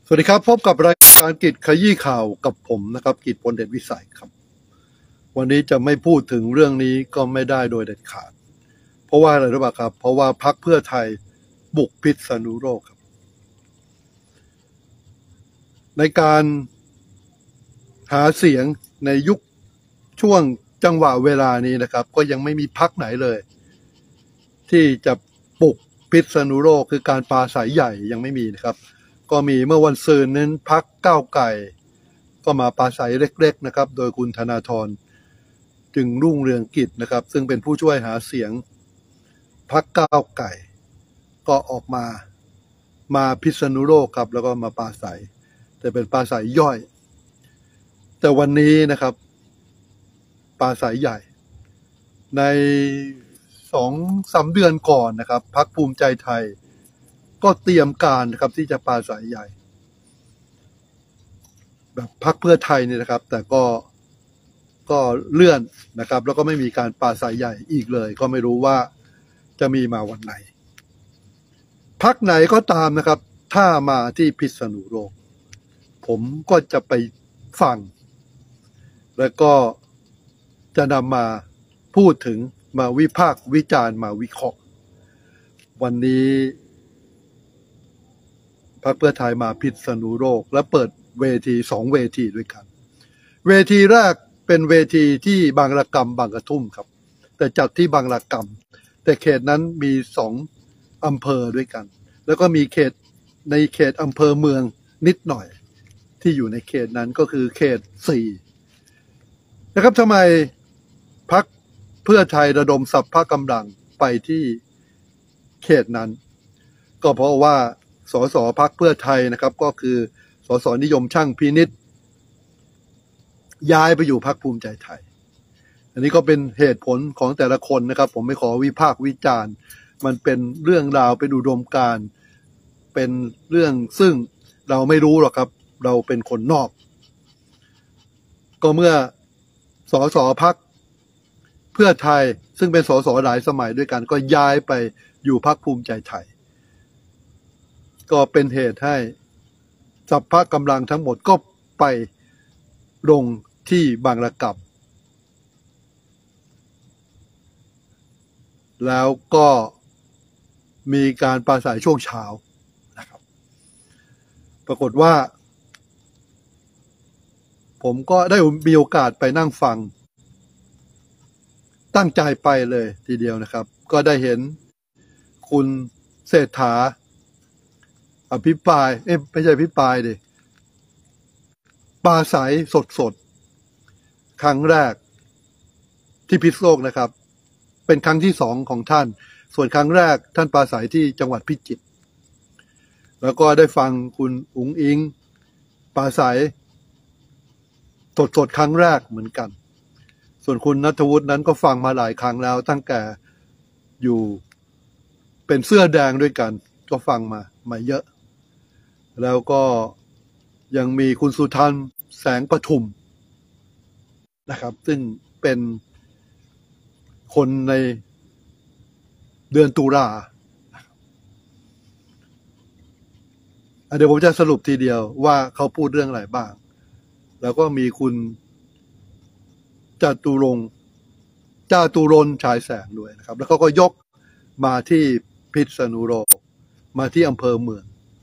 สวัสดีครับพบกับรายการกิจขยี้ข่าวกับผมนะครับกิจพลเดชวิสัยครับวันนี้จะไม่พูดถึงเรื่องนี้ก็ไม่ได้โดยเด็ดขาดเพราะว่าอะไรรู้ป่ะครับเพราะว่าพรรคเพื่อไทยบุกพิษณุโลกครับในการหาเสียงในยุคช่วงจังหวะเวลานี้นะครับก็ยังไม่มีพรรคไหนเลยที่จะบุกพิษณุโลกคือการปราศัยใหญ่ยังไม่มีนะครับก็มีเมื่อวันศุกร์นั้นพรรคก้าวไกลก็มาปราศัยเล็กๆนะครับโดยคุณธนาธรจึงรุ่งเรืองกิจนะครับซึ่งเป็นผู้ช่วยหาเสียงพรรคก้าวไกลก็ออกมาพิษณุโลกครับแล้วก็มาปราศัยแต่เป็นปราศัยย่อยแต่วันนี้นะครับปราศัยใหญ่ใน2-3 เดือนก่อนนะครับพรรคภูมิใจไทยก็เตรียมการนะครับที่จะปราศัยใหญ่แบบพรรคเพื่อไทยนี่นะครับแต่ก็เลื่อนนะครับแล้วก็ไม่มีการปราศัยใหญ่อีกเลยก็ไม่รู้ว่าจะมีมาวันไหนพรรคไหนก็ตามนะครับถ้ามาที่พิษณุโลกผมก็จะไปฟังแล้วก็จะนำมาพูดถึงมาวิพากษ์วิจารณ์มาวิเคราะห์วันนี้พรรคเพื่อไทยมาพิษณุโลกและเปิดเวที2 เวทีด้วยกันเวทีแรกเป็นเวทีที่บางระกำบางกระทุ่มครับแต่จัดที่บางระกำแต่เขตนั้นมี2 อำเภอด้วยกันแล้วก็มีในเขตอำเภอเมืองนิดหน่อยที่อยู่ในเขตนั้นก็คือเขต4นะครับทำไมพรรคเพื่อไทยระดมสรรพกำลังไปที่เขตนั้นก็เพราะว่าสสพรรคเพื่อไทยนะครับก็คือสสนิยมช่างพินิจย้ายไปอยู่พรรคภูมิใจไทยอันนี้ก็เป็นเหตุผลของแต่ละคนนะครับผมไม่ขอวิพากษ์วิจารณ์มันเป็นเรื่องราวเป็นอุดมการณ์เป็นเรื่องซึ่งเราไม่รู้หรอกครับเราเป็นคนนอกก็เมื่อสสพรรคเพื่อไทยซึ่งเป็นสสหลายสมัยด้วยกันก็ย้ายไปอยู่พรรคภูมิใจไทยก็เป็นเหตุให้สรรพกำลังทั้งหมดก็ไปลงที่บางระกำแล้วก็มีการปราศัยช่วงเช้านะครับปรากฏว่าผมก็ได้มีโอกาสไปนั่งฟังตั้งใจไปเลยทีเดียวนะครับก็ได้เห็นคุณเศรษฐาอภิปรายไม่ใช่อภิปรายดิปราศัยสดครั้งแรกที่พิษณุโลกนะครับเป็นครั้งที่2ของท่านส่วนครั้งแรกท่านปราศัยที่จังหวัดพิจิตรแล้วก็ได้ฟังคุณอุ๋งอิงปราศัยสดครั้งแรกเหมือนกันส่วนคุณณัฐวุฒินั้นก็ฟังมาหลายครั้งแล้วตั้งแต่อยู่เป็นเสื้อแดงด้วยกันก็ฟังมาเยอะแล้วก็ยังมีคุณสุทันต์แสงปทุมนะครับซึ่งเป็นคนในเดือนตุลาเดี๋ยวผมจะสรุปทีเดียวว่าเขาพูดเรื่องอะไรบ้างแล้วก็มีคุณจาตุรนต์ฉายแสงด้วยนะครับแล้วเขาก็ยกมาที่พิษณุโลกมาที่อำเภอเมือง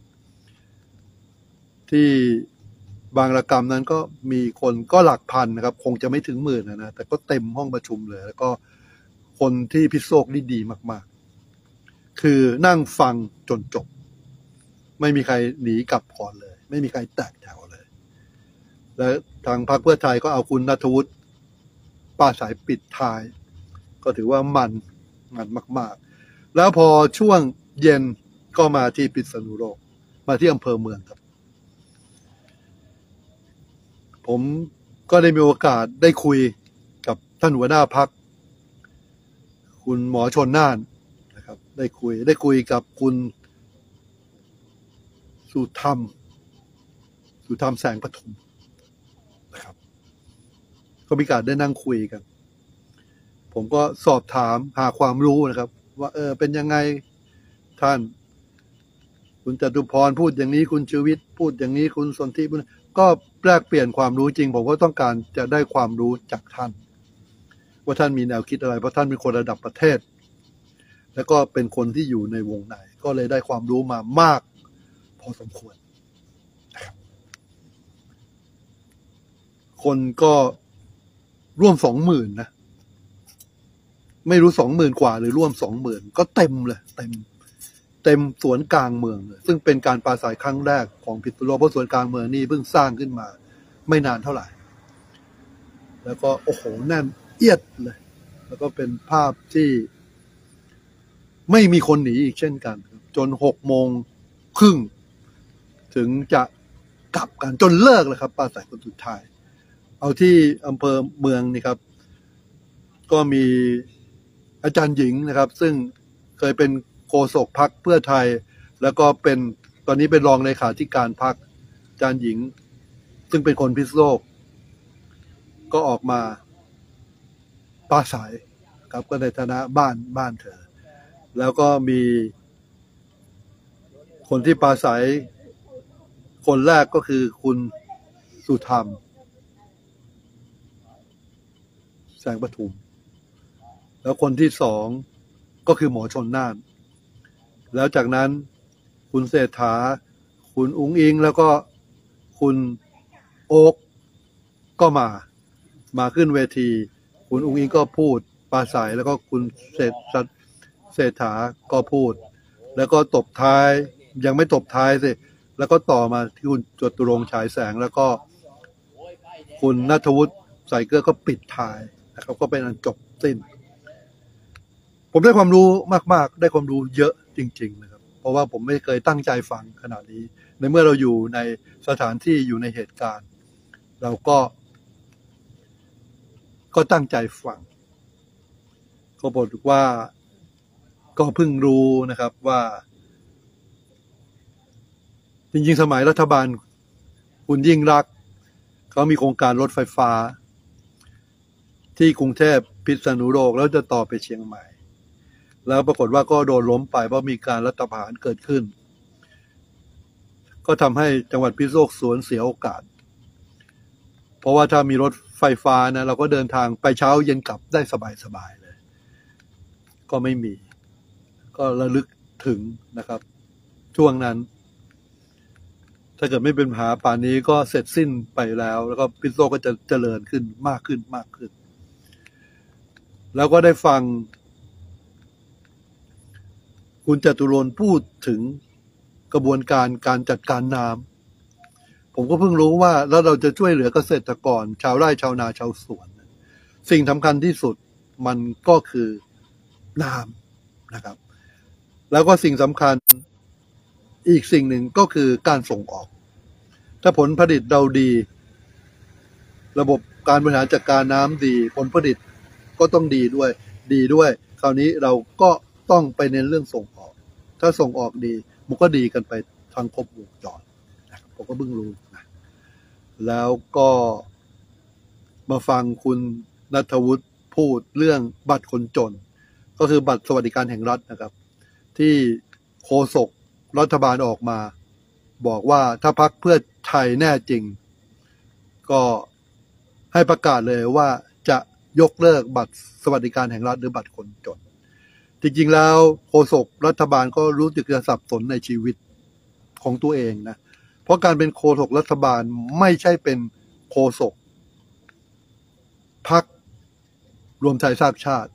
ที่บางระกำนั้นก็มีคนก็หลักพันนะครับคงจะไม่ถึง10,000นะแต่ก็เต็มห้องประชุมเลยแล้วก็คนที่พิษณุโลกนี่ดีมากๆคือนั่งฟังจนจบไม่มีใครหนีกลับก่อนเลยไม่มีใครแตกแถวเลยและทางพรรคเพื่อไทยก็เอาคุณณัฐวุฒิปราศัยปิดท้ายก็ถือว่ามันมากๆแล้วพอช่วงเย็นก็มาที่พิษณุโลกมาที่อำเภอเมืองครับผมก็ได้มีโอกาสได้คุยกับท่านหัวหน้าพรรคคุณหมอชลน่านนะครับได้คุยกับคุณสุธรรมแสงปทุมนะครับก็มีการได้นั่งคุยกันผมก็สอบถามหาความรู้นะครับว่าเป็นยังไงท่านคุณจตุพรพูดอย่างนี้คุณชูวิทย์พูดอย่างนี้คุณสนธิก็แลกเปลี่ยนความรู้จริงผมก็ต้องการจะได้ความรู้จากท่านว่าท่านมีแนวคิดอะไรเพราะท่านเป็นคนระดับประเทศแล้วก็เป็นคนที่อยู่ในวงในก็เลยได้ความรู้มามากพอสมควรนะครับคนก็ร่วม 20,000 นะไม่รู้ 20,000 กว่าหรือร่วม 20,000 ก็เต็มเลยเต็มสวนกลางเมืองเลยซึ่งเป็นการปราศัยครั้งแรกของพิษณุโลกเพราะสวนกลางเมืองนี่เพิ่งสร้างขึ้นมาไม่นานเท่าไหร่แล้วก็โอ้โหแน่นเอียดเลยแล้วก็เป็นภาพที่ไม่มีคนหนีอีกเช่นกันจน6:30ถึงจะกลับกันจนเลิกเลยครับปราศัยคนสุดท้ายเอาที่อำเภอเมืองนี่ครับก็มีอาจารย์หญิงนะครับซึ่งเคยเป็นโฆษกพรรคเพื่อไทยแล้วก็เป็นตอนนี้เป็นรองเลขาธิการพรรคอาจารย์หญิงซึ่งเป็นคนพิษณุโลกก็ออกมาปราศัยครับก็ในฐานะบ้านเธอแล้วก็มีคนที่ปราศัยคนแรกก็คือคุณสุธรรมแสงประทุมแล้วคนที่สองก็คือหมอชลน่านแล้วจากนั้นคุณเศรษฐาคุณอุ๊งอิงแล้วก็คุณโอ๊คก็มาขึ้นเวทีคุณอุ๊งอิงก็พูดปราศัยแล้วก็คุณเศรษฐาก็พูดแล้วก็ตบท้ายยังไม่ตบท้ายสิแล้วก็ต่อมาที่คุณจตุรงค์ฉายแสงแล้วก็คุณณัฐวุฒิใส่เกลือก็ปิดท้ายนะครับก็เป็นอันจบสิ้นผมได้ความรู้มากๆได้ความรู้เยอะจริงๆนะครับเพราะว่าผมไม่เคยตั้งใจฟังขนาดนี้ในเมื่อเราอยู่ในสถานที่อยู่ในเหตุการณ์เราก็ตั้งใจฟังก็บอกว่าก็เพิ่งรู้นะครับว่าจริงๆสมัยรัฐบาลคุณยิ่งรักษณ์เขามีโครงการรถไฟฟ้าที่กรุงเทพพิษณุโลกแล้วจะต่อไปเชียงใหม่แล้วปรากฏว่าก็โดนล้มไปเพราะมีการรัฐประหารเกิดขึ้นก็ทำให้จังหวัดพิษณุโลกสูญเสียโอกาสเพราะว่าถ้ามีรถไฟฟ้านะเราก็เดินทางไปเช้าเย็นกลับได้สบายๆเลยก็ไม่มีก็ระลึกถึงนะครับช่วงนั้นถ้าเกิดไม่เป็นปัญหาป่านนี้ก็เสร็จสิ้นไปแล้วแล้วก็พิษณุโลกก็จะเจริญขึ้นมากขึ้นแล้วก็ได้ฟังคุณจตุรนต์พูดถึงกระบวนการจัดการน้ำผมก็เพิ่งรู้ว่าแล้วเราจะช่วยเหลือเกษตรกรชาวไร่ชาวนาชาวสวนสิ่งสำคัญที่สุดมันก็คือน้ำนะครับแล้วก็สิ่งสำคัญอีกสิ่งหนึ่งก็คือการส่งออกถ้าผลผลิตเราดีระบบการบริหารจัดการน้ำดีผลผลิตก็ต้องดีด้วยคราวนี้เราก็ต้องไปเน้นเรื่องส่งออกถ้าส่งออกดีมันก็ดีกันไปทั้งครบวงจรผมก็เพิ่งรู้นะแล้วก็มาฟังคุณณัฐวุฒิพูดเรื่องบัตรคนจนก็คือบัตรสวัสดิการแห่งรัฐนะครับที่โฆษกรัฐบาลออกมาบอกว่าถ้าพรรคเพื่อไทยแน่จริงก็ให้ประกาศเลยว่าจะยกเลิกบัตรสวัสดิการแห่งรัฐหรือบัตรคนจนจริงๆแล้วโฆษกรัฐบาลก็รู้สึกจะสับสนในชีวิตของตัวเองนะเพราะการเป็นโฆษกรัฐบาลไม่ใช่เป็นโฆษกพรรครวมไทยสร้างชาติ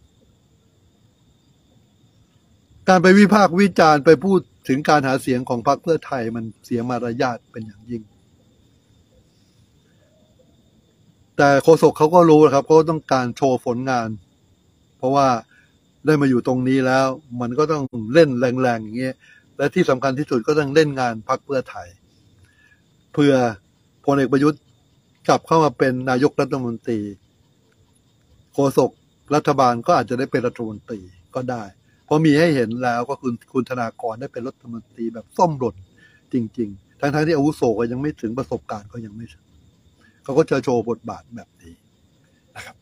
การไปวิพากษ์วิจารณ์ไปพูดถึงการหาเสียงของพรรคเพื่อไทยมันเสียมารยาทเป็นอย่างยิ่งแต่โฆษกเขาก็รู้นะครับเขาต้องการโชว์ผลงานเพราะว่าได้มาอยู่ตรงนี้แล้วมันก็ต้องเล่นแรงๆอย่างเงี้ยและที่สำคัญที่สุดก็ต้องเล่นงานพรรคเพื่อไทยเพื่อพลเอกประยุทธ์กลับเข้ามาเป็นนายกรัฐมนตรีโฆษกรัฐบาลก็อาจจะได้เป็นรัฐมนตรีก็ได้เพราะมีให้เห็นแล้วก็คุณธนากรได้เป็นรัฐมนตรีแบบส้มหล่นจริงๆทั้งที่อาวุโสก็ยังไม่ถึงประสบการณ์ก็ยังไม่ถึงเขาก็จะโชว์บทบาทแบบนี้นะครับ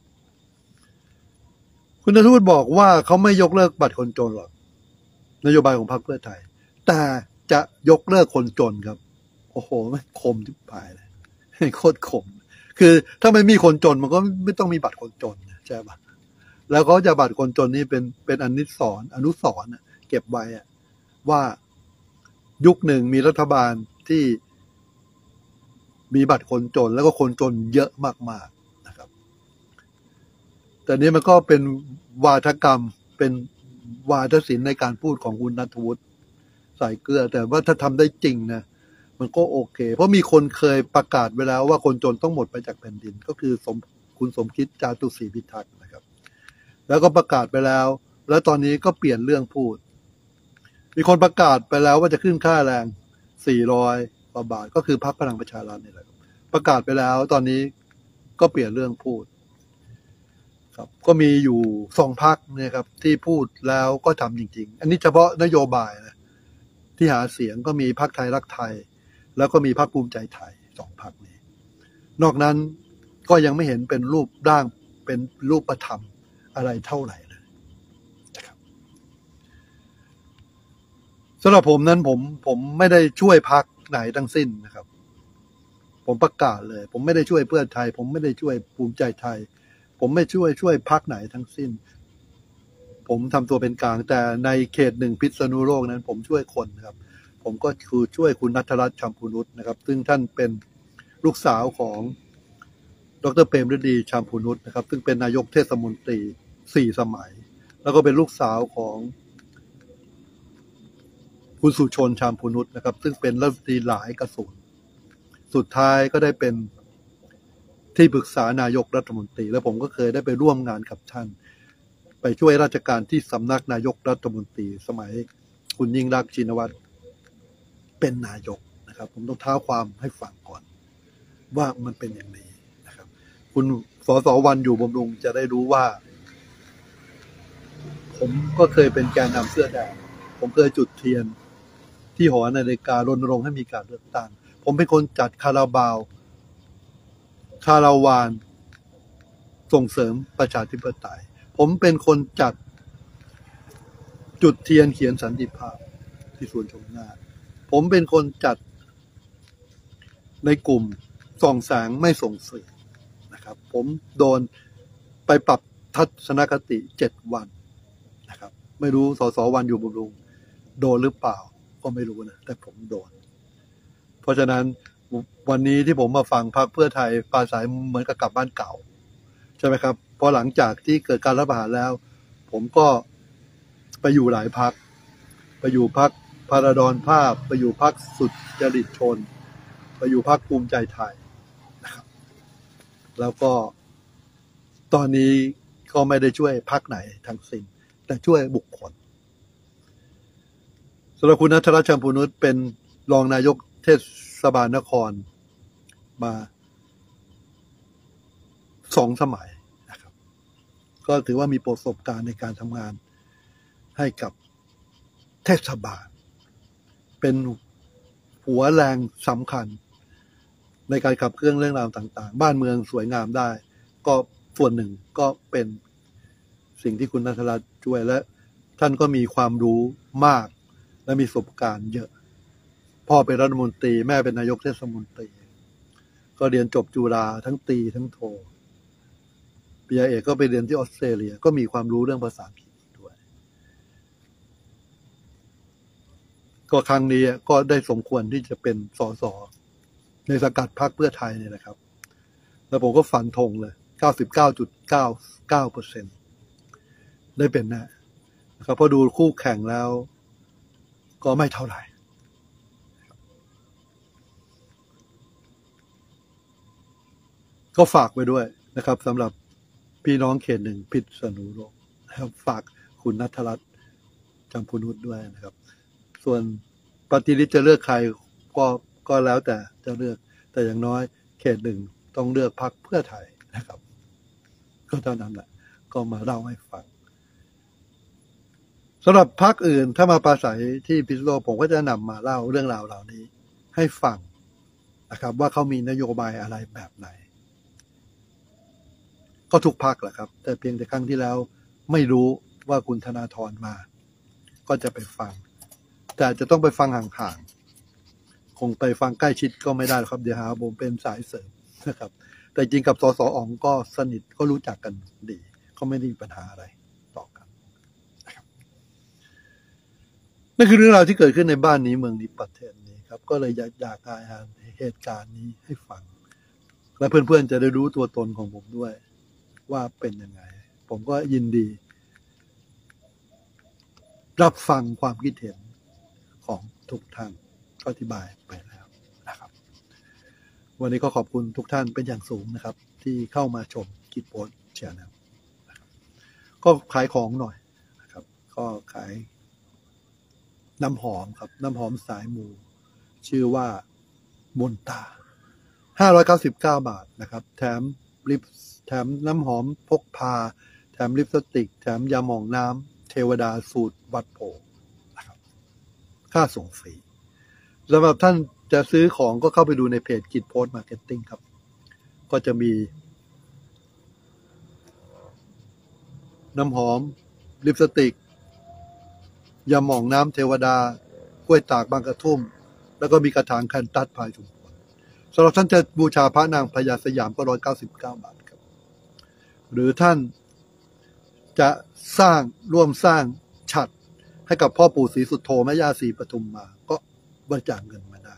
คุณณัฐวุฒิบอกว่าเขาไม่ยกเลิกบัตรคนจนหรอกนโยบายของพรรคเพื่อไทยแต่จะยกเลิกคนจนครับโอ้โหไม่คมที่ปลายเลยโคตรคมคือถ้าไม่มีคนจนมันก็ไม่ต้องมีบัตรคนจนใช่ปะแล้วก็จะบัตรคนจนนี่เป็นอนุสรณ์เก็บไว้ว่ายุคหนึ่งมีรัฐบาลที่มีบัตรคนจนแล้วก็คนจนเยอะมากๆนะครับแต่นี้มันก็เป็นวาทกรรมเป็นวาทศิลป์ในการพูดของคุณณัฐวุฒิสายเกลือแต่ว่าถ้าทำได้จริงนะมันก็โอเคเพราะมีคนเคยประกาศไว้แล้วว่าคนจนต้องหมดไปจากแผ่นดินก็คือคุณสมคิดจาตุศรีพิทักษ์นะครับแล้วก็ประกาศไปแล้วแล้วตอนนี้ก็เปลี่ยนเรื่องพูดมีคนประกาศไปแล้วว่าจะขึ้นค่าแรง400 กว่าบาทก็คือพรรคพลังประชารัฐนี่แหละประกาศไปแล้วตอนนี้ก็เปลี่ยนเรื่องพูดครับก็มีอยู่2 พรรคเนี่ยครับที่พูดแล้วก็ทำจริงๆอันนี้เฉพาะนโยบายนะที่หาเสียงก็มีพรรคไทยรักไทยแล้วก็มีพรรคภูมิใจไทย2 พรรคนี้นอกนั้นก็ยังไม่เห็นเป็นรูปร่างเป็นรูปธรรมอะไรเท่าไหร่เลยนะครับสำหรับผมนั้นผมไม่ได้ช่วยพรรคไหนทั้งสิ้นนะครับผมประกาศเลยผมไม่ได้ช่วยเพื่อไทยผมไม่ได้ช่วยภูมิใจไทยผมไม่ช่วยพรรคไหนทั้งสิ้นผมทำตัวเป็นกลางแต่ในเขต1พิษณุโลกนั้นผมช่วยคนนะครับผมก็คือช่วยคุณณัฐรัตน์ ชัมพูนุชนะครับซึ่งท่านเป็นลูกสาวของดร.เปรมฤดี ชัมพูนุชนะครับซึ่งเป็นนายกเทศมนตรี4 สมัยแล้วก็เป็นลูกสาวของคุณสุชน ชัมพูนุชนะครับซึ่งเป็นรัฐมนตรีหลายกระทรวงสุดท้ายก็ได้เป็นที่ปรึกษานายกรัฐมนตรีและผมก็เคยได้ไปร่วมงานกับท่านไปช่วยราชการที่สำนักนายกรัฐมนตรีสมัยคุณยิ่งรักษณ์ ชินวัตรเป็นนายกนะครับผมต้องเท้าความให้ฟังก่อนว่ามันเป็นอย่างนี้นะครับคุณสส.วรรณอยู่บำรุงจะได้รู้ว่าผมก็เคยเป็นแกนนำเสื้อแดงผมเคยจุดเทียนที่หอนาฬิการณรงค์ให้มีการเลือกตั้งผมเป็นคนจัดคาราบาวานส่งเสริมประชาธิปไตยผมเป็นคนจัดจุดเทียนเขียนสันติภาพที่สวนชมนาทผมเป็นคนจัดในกลุ่มส่องแสงไม่ส่งเสียงนะครับผมโดนไปปรับทัศนคติ7 วันนะครับไม่รู้สส.วรรณอยู่บำรุงโดนหรือเปล่าก็ไม่รู้นะแต่ผมโดนเพราะฉะนั้นวันนี้ที่ผมมาฟังพรรคเพื่อไทยปราศัยเหมือนกับกลับบ้านเก่าใช่ไหมครับพอหลังจากที่เกิดการรัฐประหารแล้วผมก็ไปอยู่หลายพรรคไปอยู่พรรคพาราดอนภาพไปอยู่พรรคสุจริตชนไปอยู่พรรคภูมิใจไทยนะครับแล้วก็ตอนนี้ก็ไม่ได้ช่วยพรรคไหนทั้งสิ้นแต่ช่วยบุคคลสำหรับคุณณัฐรัตน์ ชัมพูนุชเป็นรองนายกเทศบาลนครมา2 สมัยนะครับก็ถือว่ามีประสบการณ์ในการทำงานให้กับเทศบาลเป็นหัวแรงสำคัญในการขับเคลื่อนเรื่องราวต่างๆบ้านเมืองสวยงามได้ก็ส่วนหนึ่งก็เป็นสิ่งที่คุณณัฐรัตน์ช่วยและท่านก็มีความรู้มากและมีประสบการณ์เยอะพ่อเป็นรัฐมนตรีแม่เป็นนายกเทศมนตรีก็เรียนจบจุฬาทั้งตรีทั้งโทปริญญาเอกก็ไปเรียนที่ออสเตรเลียก็มีความรู้เรื่องภาษาอังกฤษด้วยก็ครั้งนี้ก็ได้สมควรที่จะเป็นสสในสังกัดพรรคเพื่อไทยนี่แหละครับแล้วผมก็ฟันธงเลย 99.99% ได้เป็นแน่นะครับพอดูคู่แข่งแล้วก็ไม่เท่าไหร่ก็ฝากไว้ด้วยนะครับสำหรับพี่น้องเขต1พิษณุโลกนะครับฝากคุณณัฐรัตน์ ชัมพูนุชด้วยนะครับส่วนปฏิริษีจะเลือกใครก็แล้วแต่จะเลือกแต่อย่างน้อยเขต1ต้องเลือกพรรคเพื่อไทยนะครับก็เท่านั้นแหละก็มาเล่าให้ฟังสำหรับพรรคอื่นถ้ามาปราศัยที่พิษณุโลกผมก็จะนำมาเล่าเรื่องราวเหล่านี้ให้ฟังนะครับว่าเขามีนโยบายอะไรแบบไหนก็ทุกพรรคแหละครับแต่เพียงแต่ครั้งที่แล้วไม่รู้ว่าคุณธนาธรมาก็จะไปฟังแต่จะต้องไปฟังห่างๆคงไปฟังใกล้ชิดก็ไม่ได้ครับเดี๋ยวหาผมเป็นสายเสริมนะครับแต่จริงกับสสอ๋องก็สนิทก็รู้จักกันดีเขาไม่ได้มีปัญหาอะไรต่อกันนะครับนั่นคือเรื่องราวที่เกิดขึ้นในบ้านนี้เมืองนี้ประเทศนี้ครับก็เลยอยากอ่านเหตุการณ์นี้ให้ฟังและเพื่อนๆจะได้รู้ตัวตนของผมด้วยว่าเป็นยังไงผมก็ยินดีรับฟังความคิดเห็นของทุกท่านก็อธิบายไปแล้วนะครับวันนี้ก็ขอบคุณทุกท่านเป็นอย่างสูงนะครับที่เข้ามาชมกิจโพสต์แชร์แนลก็ขายของหน่อยนะครับก็ขายน้ำหอมครับน้ำหอมสายมูชื่อว่ามนตา599 บาทนะครับแถมลิปแถมน้ำหอมพกพาแถมลิปสติกแถมยาหม่องน้ำเทวดาสูตรวัดโพนะครับค่าส่งฟรีสำหรับท่านจะซื้อของก็เข้าไปดูในเพจกิจโพสต์มาร์เก็ตติ้งครับก็จะมีน้ำหอมลิปสติกยาหม่องน้ำเทวดากล้วยตากบางกระทุ่มแล้วก็มีกระถางแคนตัสพายชุมพลสำหรับท่านจะบูชาพระนางพญาสยามก็199 บาทครับหรือท่านจะร่วมสร้างฉัตรให้กับพ่อปู่ศรีสุโธแม่ย่าศรีปทุมมาก็บริจาคเงินมาได้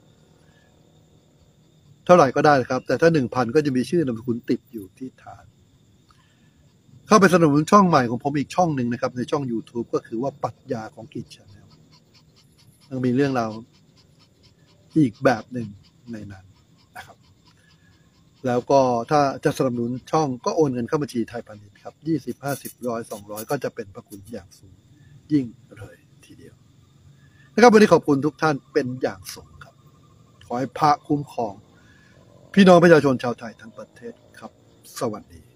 เท่าไหร่ก็ได้ครับแต่ถ้า 1,000 ก็จะมีชื่อนามสกุลติดอยู่ที่ฐานเข้าไปสนับสนุนช่องใหม่ของผมอีกช่องหนึ่งนะครับในช่อง YouTube ก็คือว่าปรัชญาของกิจชาแนลยังมีเรื่องราวอีกแบบหนึ่งในนั้นนะครับแล้วก็ถ้าจะสนับสนุนช่องก็โอนเงินเข้าบัญชีไทยพาณิชย์ครับ20 50 100 200ก็จะเป็นพระคุณอย่างสูงยิ่งเลยทีเดียวนะครับวันนี้ขอบคุณทุกท่านเป็นอย่างสูงครับขอให้พระคุ้มครองพี่น้องประชาชนชาวไทยทั้งประเทศครับสวัสดี